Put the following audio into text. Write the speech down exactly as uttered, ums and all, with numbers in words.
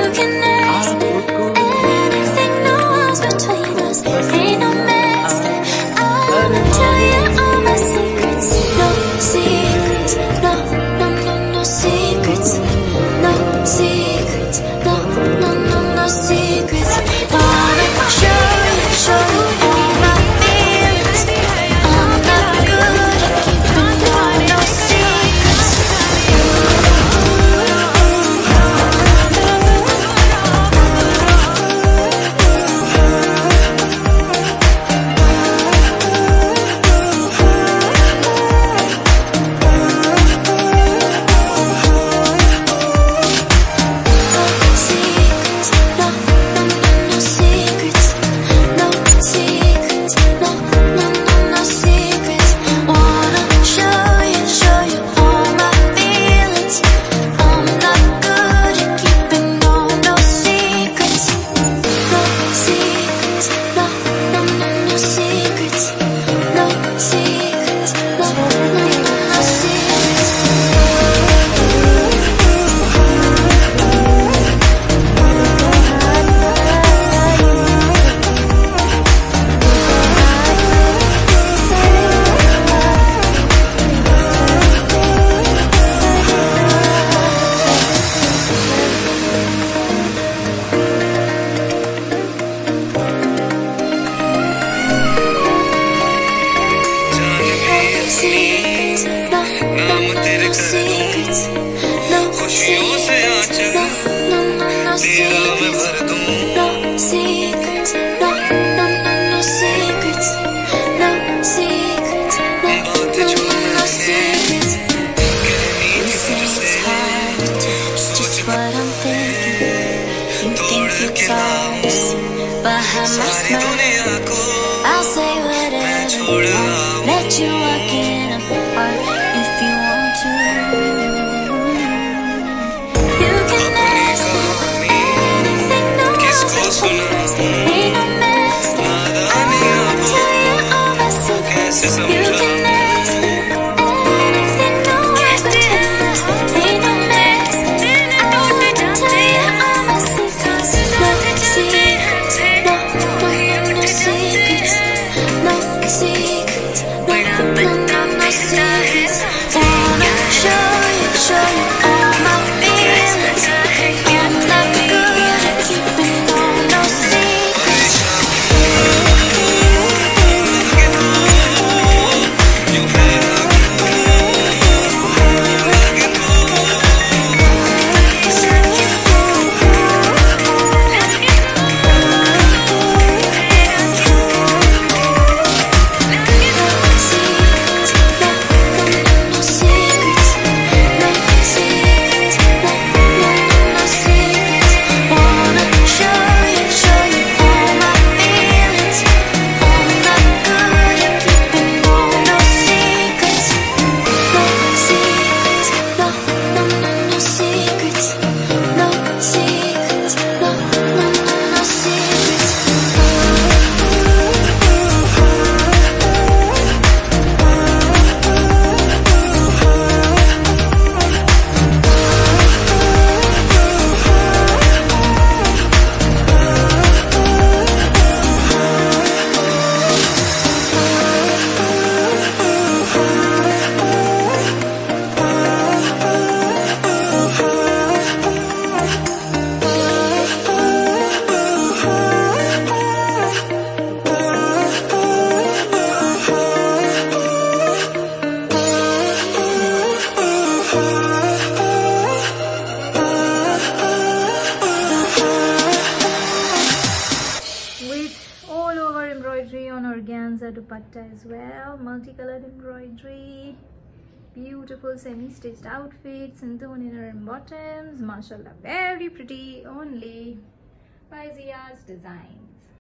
can ask anything, no walls between us, ain't no mess. I'ma tell you all my secrets. No secrets, no, no, no, no secrets. No secrets, no, no, no, no secrets. Wanna show you, show you all my feelings. I'm not good at keeping no, no secrets. खुशियों से आंचल तेरा मैं भर दूं. No secrets, no, no, no, no secrets. No secrets, no, no, no secrets. You say it's hard to touch just what I'm thinking. You think it's hard to see behind my smile. I'll say whatever, I'll let you walk in apart if you want to. Organza dupatta as well, multicolored embroidery, beautiful semi-stitched outfits, synthone inner and bottoms, mashallah, very pretty only by Zia's Designs.